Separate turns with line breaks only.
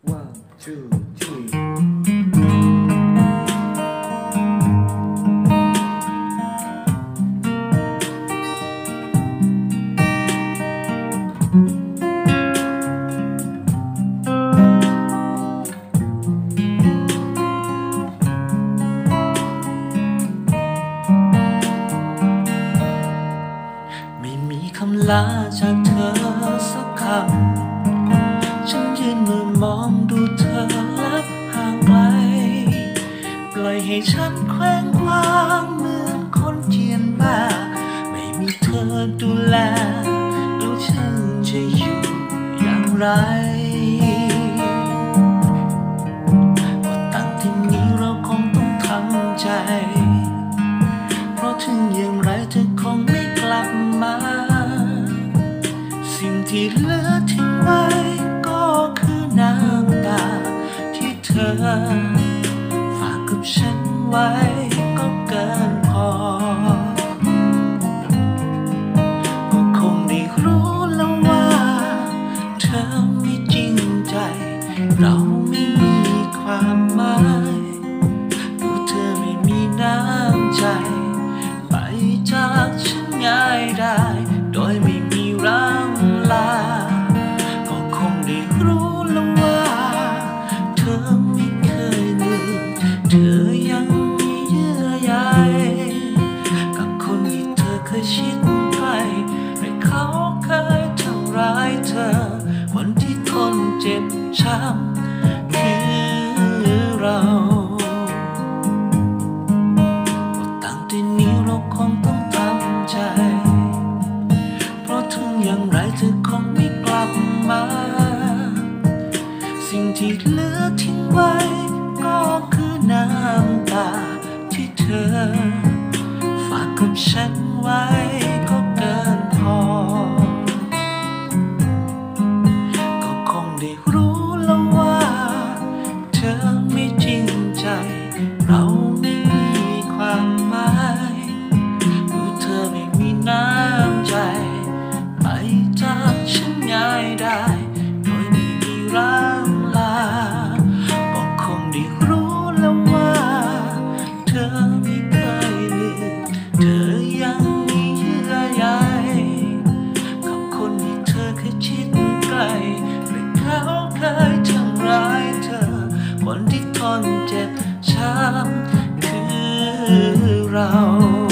One, two, three.
ไม่มีคำลาจากเธอสักคำฉันยืนมือมองดูเธอลับห่างไกลปล่อยให้ฉันแขวงคว้างเหมือนคนเจียนบ้าไม่มีเธอดูแลแล้วฉันจะอยู่อย่างไรว่าตั้งที่นี้เราคงต้องทำใจเพราะถึงอย่างไรเธอคงไม่กลับมาสิ่งที่เหลือทิ้งไว้ก็คือน้ำตาที่เธอฝากกับฉันไว้ก็เกินพอก็คงได้รู้แล้วว่าเธอไม่จริงใจเราไม่มีความหมายดูเธอไม่มีน้ำใจไปจากฉันง่ายได้โดยไม่มีร่ำลาก็คงได้รู้แล้วว่าเธอไม่เคยลืมเธอยังมีเยื่อใยกับคนที่เธอเคยชิดใกล้แต่เขาเคยทำร้ายเธอคนที่ทนเจ็บช้ำคือเราตั้งแต่นี้เราคงต้องทำใจเพราะถึงอย่างไรเธอคงไม่กลับมาสิ่งที่เหลือทิ้งไว้ก็คือน้ำตาที่เธอฝากกับฉันไว้ก็เกินพอก็คงได้รู้แล้วว่าเธอไม่จริงใจเราไม่มีความหมายดูเธอไม่มีน้ำใจไปจากฉันง่ายได้โดยไม่มีร่ำลาก็คงได้รู้แล้วว่าเธอไม่เคยลืมเธอยังมีเยื่อใยกับคนที่เธอเคยชิดใกล้และเขาเคยทำร้ายเธอคนที่ทนเจ็บช้ำคือเรา